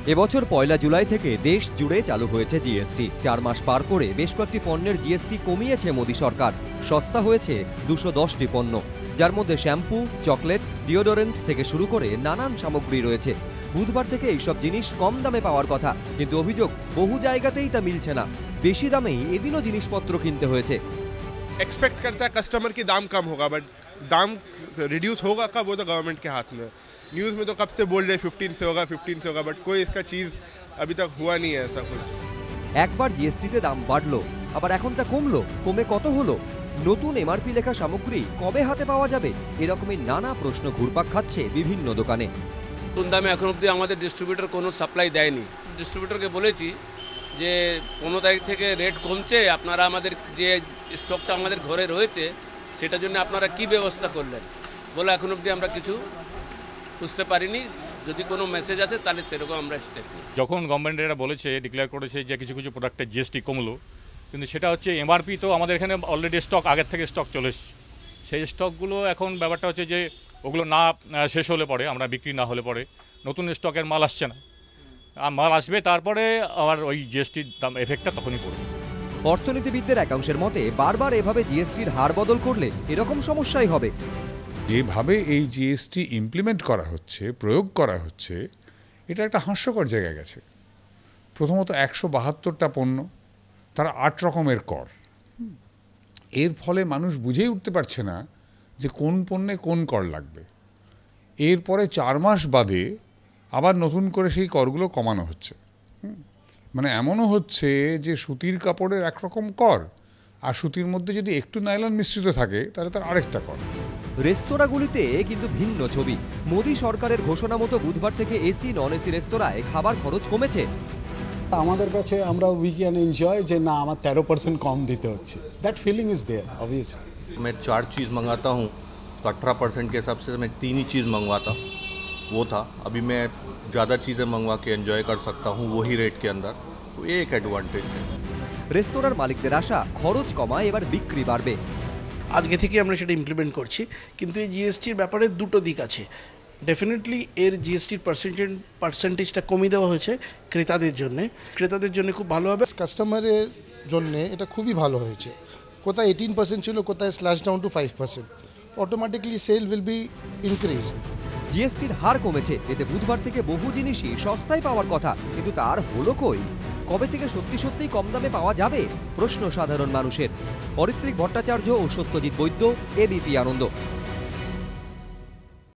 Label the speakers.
Speaker 1: এবছর 1 জুলাই থেকে দেশ জুড়ে চালু হয়েছে জিএসটি। 4 মাস পার করে বেশ কয়েকটি পণ্যের জিএসটি কমিয়েছে মোদী সরকার। সস্তা হয়েছে 210টি পণ্য, যার মধ্যে শ্যাম্পু, চকলেট, ডিওডোরেন্ট থেকে শুরু করে নানান সামগ্রী রয়েছে। বুধবার থেকে এইসব জিনিস কম দামে পাওয়ার কথা, কিন্তু অভিযোগ বহু জায়গাতেই তা মিলছে না। বেশি দামেই এদিনও জিনিসপত্র কিনতে হয়েছে।
Speaker 2: एक्सपेक्ट करता है कस्टमर की दाम कम होगा, बट दाम रिड्यूस होगा कब, वो तो गवर्नमेंट के हाथ में। न्यूज़ में तो कब से बोल रहे 15 से होगा 15 से होगा, बट कोई इसका चीज़ अभी तक हुआ नहीं है ऐसा कुछ।
Speaker 1: একবার জিএসটিতে দাম বাড়লো, আবার এখন তা কমলো, কমে কত হলো? নতুন এমআরপি লেখা সামগ্রী কবে হাতে পাওয়া যাবে? এরকমই নানা প্রশ্ন ঘুরপাক খাচ্ছে বিভিন্ন দোকানে।
Speaker 3: নতুন দামে এখন অবধি আমাদের ডিস্ট্রিবিউটর কোনো সাপ্লাই দেয়নি। ডিস্ট্রিবিউটরকে বলেছি যে 15 তারিখ থেকে রেট কমছে, আপনারা আমাদের যে স্টকটা আমাদের ঘরে রয়েছে সেটার জন্য আপনারা কি ব্যবস্থা করলেন? বলে এখন অবধি আমরা কিছু বুঝতে পারিনি, যদি কোনো মেসেজ আছে তাহলে সেরকম আমরা স্টেপ নিই।
Speaker 4: যখন গভর্নমেন্ট এটা বলেছে, ডিক্লেয়ার করেছে যে কিছু কিছু প্রোডাক্টের জিএসটি কমলো, কিন্তু সেটা হচ্ছে এমআরপি তো আমাদের এখানে অলরেডি স্টক আগের থেকে স্টক চলে এসেছে। সেই স্টকগুলো এখন ব্যাপারটা হচ্ছে যে ওগুলো না শেষ হলে পরে, আমরা বিক্রি না হলে পরে নতুন স্টকের মাল আসছে না, আর মাল আসবে তারপরে আবার ওই জিএসটির দাম এফেক্টটা তখনই পড়বে।
Speaker 1: অর্থনীতিবিদদের একাংশের মতে বারবার এভাবে জিএসটির হার বদল করলে এরকম সমস্যাই হবে।
Speaker 5: যেভাবে এই জিএসটি ইমপ্লিমেন্ট করা হচ্ছে, প্রয়োগ করা হচ্ছে, এটা একটা হাস্যকর জায়গায় গেছে। প্রথমত 172টা পণ্য, তার 8 রকমের কর। এর ফলে মানুষ বুঝেই উঠতে পারছে না যে কোন পণ্যে কোন কর লাগবে। এরপরে 4 মাস বাদে আবার নতুন করে সেই করগুলো কমানো হচ্ছে। মানে এমনও হচ্ছে যে সুতির কাপড়ের একরকম কর, আর সুতির মধ্যে যদি একটু নাইলন মিশ্রিত থাকে তাহলে তার আরেকটা কর।
Speaker 1: রেস্তোরাঁগুলিতে কিন্তু ভিন্ন ছবি। মোদী সরকারের ঘোষণা মতো বুধবার থেকে এসি নন এসি রেস্তোরাঁয় খাবার খরচ কমেছে।
Speaker 6: আমাদের কাছে আমরা উই ক্যান এনজয় যে না আমার 13% কম দিতে হচ্ছে। That feeling is there obviously.
Speaker 7: मैं 4 चीज़ मंगाता हूँ तो 18% के हिसाब से मैं 3 ही चीज़ मंगवाता, वो था। अभी मैं ज़्यादा चीज़ें मंगवा के एंजॉय कर सकता हूँ वही रेट के अंदर, तो ये एक एडवांटेज है।
Speaker 1: রেস্তোরাঁর মালিকদের আশা খরচ কমায় এবার বিক্রি বাড়বে।
Speaker 8: আজকে থেকে আমরা সেটা ইমপ্লিমেন্ট করছি, কিন্তু এই জিএসটির ব্যাপারে দুটো দিক আছে। ডেফিনেটলি এর জিএসটির পার্সেন্টেজটা কমিয়ে দেওয়া হয়েছে ক্রেতাদের জন্য খুব ভালো হবে।
Speaker 9: কাস্টমারের জন্য এটা খুবই ভালো হয়েছে। কোথায় 18% ছিল, কোথায় slash down to 5%। Automatically sale will be increase.
Speaker 1: জিএসটির হার কমেছে, এতে বুধবার থেকে বহু জিনিসই সস্তায় পাওয়ার কথা, কিন্তু তার হলো কই? কবে থেকে সত্যি সত্যিই কম দামে পাওয়া যাবে? প্রশ্ন সাধারণ মানুষের। অরিত্রিক ভট্টাচার্য ও সত্যজিৎ বৈদ্য, এবিপি আনন্দ।